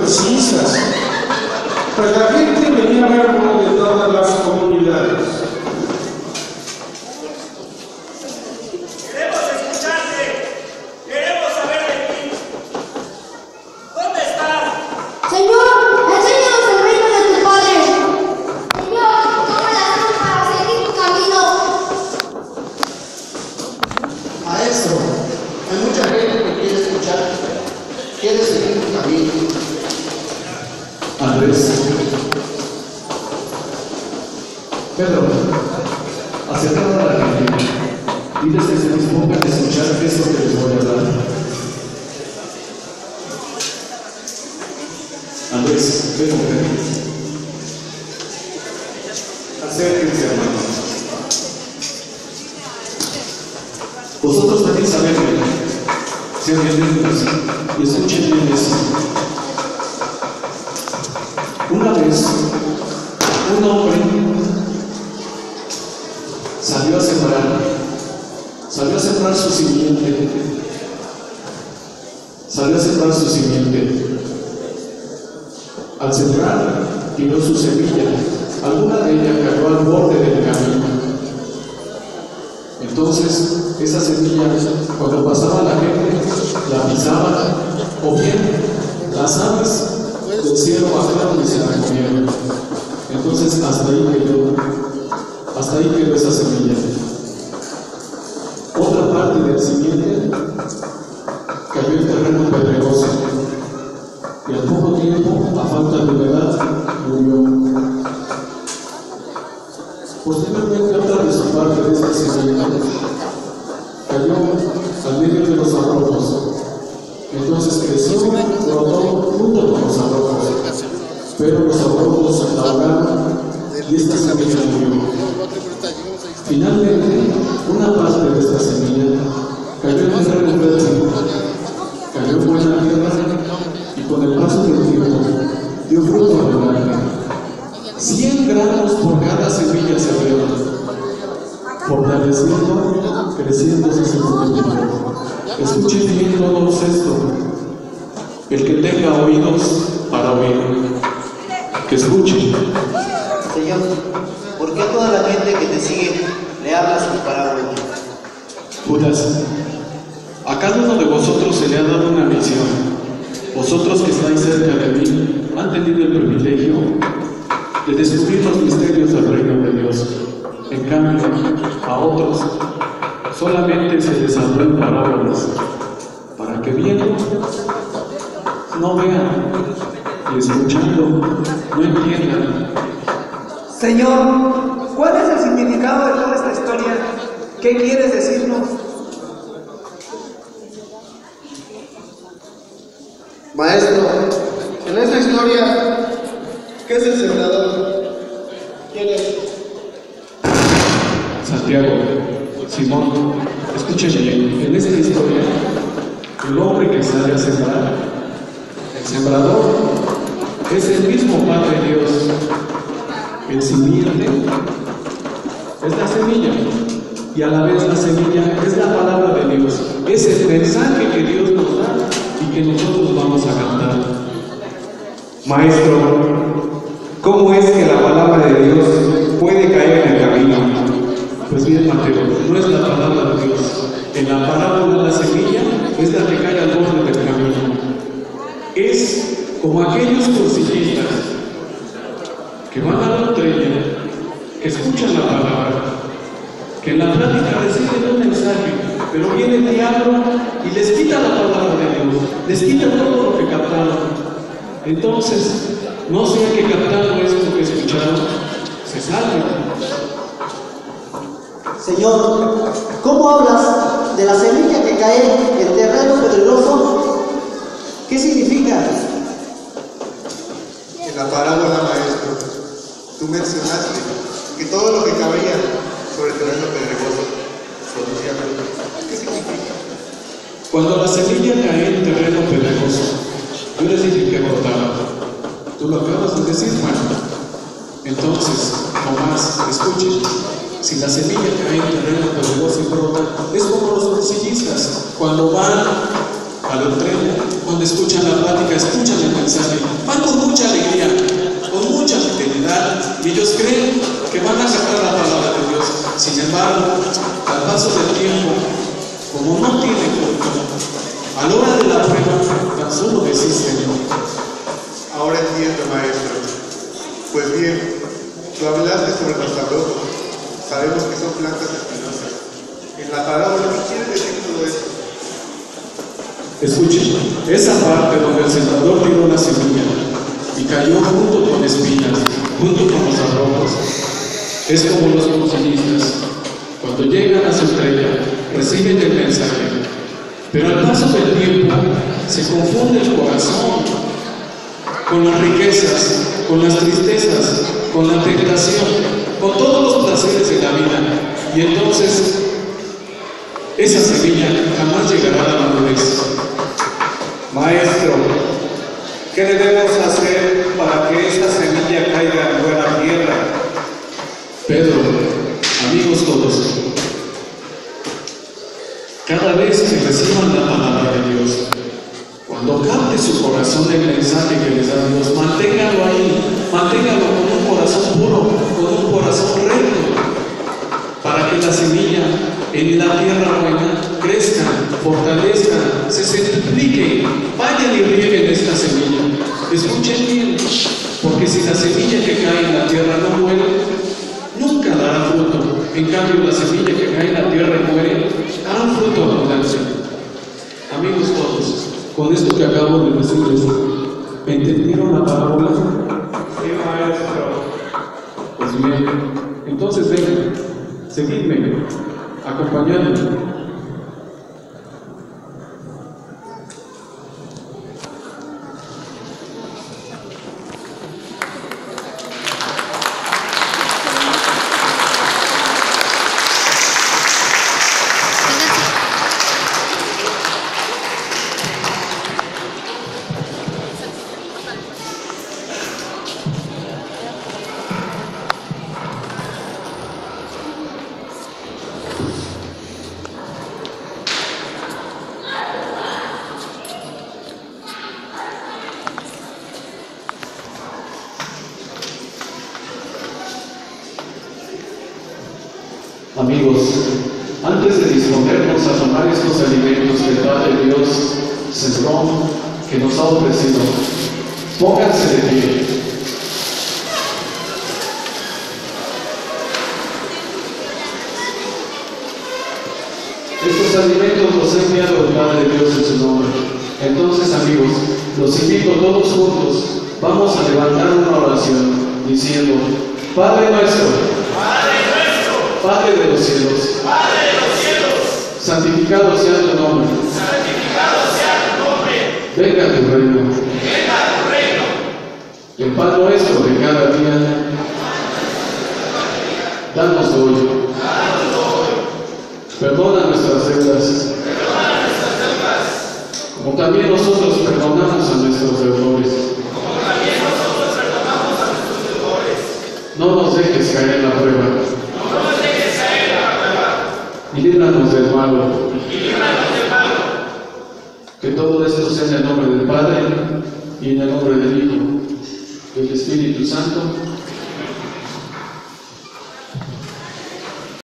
precisas. Pues la gente venía a verlo de todas las comunidades. Queremos escucharte, queremos saber de ti. ¿Dónde estás? Señor, enséñanos el reino de tu Padre. Señor, toma las manos para seguir tu camino. Maestro, hay mucha gente que quiere escuchar, quiere seguir tu camino. Andrés, Pedro, acercado a la gente, diles que se dispongan a escuchar esto que les voy a hablar. Andrés, ven mujer. Acérquense, hermanos. Vosotros venís a verme, sean bienvenidos y escuchen bien esto. Una vez, un hombre salió a sembrar su simiente, Al sembrar, tiró su semilla, alguna de ellas cayó al borde del camino. Entonces, esa semilla, cuando pasaba la gente, la pisaba, o bien las aves del cielo bajaron y se la comieron. Entonces hasta ahí quedó esa semilla. Otra parte del simiente cayó en terreno pedregoso y al poco tiempo, a falta de humedad, murió. Posteriormente, otra de su parte de esta semilla cayó al medio de los abrojos. Entonces creció, brotó junto con los abrojos, pero los abrojos la ahogaron y esta semilla murió. Finalmente, una parte de esta semilla cayó en terreno fértil, cayó en buena tierra y con el paso del tiempo dio fruto abundante. 100 gramos por cada semilla se dieron, fortaleciendo, creciendo se multiplicó. Escuchen bien todos esto. El que tenga oídos para oír, que escuche. Señor, ¿por qué a toda la gente que te sigue le hablas con parábolas? Judas, a cada uno de vosotros se le ha dado una misión. Vosotros que estáis cerca de mí han tenido el privilegio de descubrir los misterios del reino de Dios. En cambio, a otros solamente se les habló en parábolas, para que viendo, no vean, y escuchando, no entiendan. Señor, ¿cuál es el significado de toda esta historia? ¿Qué quieres decirnos? Maestro, en esta historia, ¿qué es el sembrador? ¿Quién es? Santiago, Simón, escuchen bien, en esta historia, el hombre que sale a sembrar, el sembrador, es el mismo Padre Dios. El simiente es la semilla, y a la vez la semilla es la palabra de Dios, es el mensaje que Dios nos da y que nosotros vamos a cantar. Maestro, ¿cómo es que la palabra de Dios puede caer en el camino? Pues bien, Mateo, no es la palabra de Dios. En la parábola de la semilla es la que cae al borde del camino. Es como aquellos cursillistas que van a la estrella, que escuchan la palabra, que en la plática reciben un mensaje, pero viene el diablo y les quita la palabra de Dios, les quita todo lo que captaron. Entonces, no sea que captando esto que escucharon, se salven. Señor, ¿cómo hablas de la semilla que cae en terreno pedregoso? ¿Qué significa? En la parábola, maestro, tú mencionaste que todo lo que cabía sobre el terreno pedregoso producía fruto. ¿Qué significa? Cuando la semilla cae en terreno pedregoso, yo les dije que brotaba. Tú lo acabas de decir, bueno. Entonces, nomás, escuchen. Si la semilla cae en terreno pedregoso y brota, es como los cursillistas. Cuando van al entreno, cuando escuchan la plática, escuchan el mensaje, mas uno desiste. Ahora entiendo, maestro. Pues bien, tú hablaste sobre los abrojos. Sabemos que son plantas espinosas. En la parábola, ¿qué quiere decir todo esto? Escuchen, esa parte donde el sembrador tiró la semilla y cayó junto con espinas, junto con los abrojos, es como los montañistas. Cuando llegan a su estrella, reciben el mensaje, pero al paso del tiempo se confunde el corazón con las riquezas, con las tristezas, con la tentación, con todos los placeres de la vida, y entonces esa semilla jamás llegará a la madurez. Maestro, ¿qué debemos hacer para que esta semilla caiga en buena tierra? Pedro, amigos todos, cada vez que reciban la palabra de Dios, cuando capte su corazón el mensaje que les da Dios, manténgalo ahí, manténgalo con un corazón puro, con un corazón recto, para que la semilla en la tierra buena crezca, fortalezca, se centriplique, vayan y rieguen esta semilla. Escuchen bien, porque si la semilla que cae en la tierra no muere, nunca dará fruto. En cambio, la semilla que cae en la tierra y muere, dará un fruto abundante. Amigos todos, con esto que acabo de decirles, ¿entendieron la parábola? Sí, maestro. Pues bien, entonces vengan, seguidme, acompañadme. Amigos, antes de disponernos a tomar estos alimentos que el Padre Dios sembró, que nos ha ofrecido, pónganse de pie. Estos alimentos los ha enviado el Padre Dios en su nombre. Entonces, amigos, los invito todos juntos, vamos a levantar una oración diciendo: Padre nuestro, Padre de los cielos, santificado sea tu nombre, venga tu reino, el pan nuestro de cada día, danos hoy, perdona nuestras deudas, como también nosotros perdonamos a nuestros deudores. No nos dejes caer en la prueba, y líbranos del malo. Que todo esto sea en el nombre del Padre, y en el nombre del Hijo, y del Espíritu Santo.